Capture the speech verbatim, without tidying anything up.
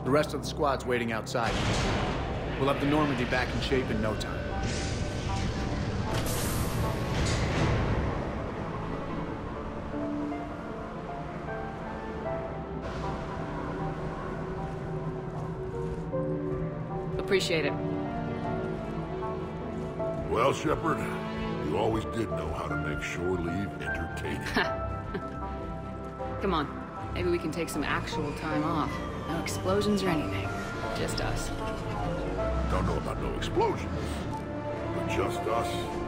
The rest of the squad's waiting outside. We'll have the Normandy back in shape in no time. Appreciate it. Well, Shepard, you always did know how to make shore leave entertaining. Come on. Maybe we can take some actual time off. No explosions or anything. Just us. Don't know about no explosions, but just us.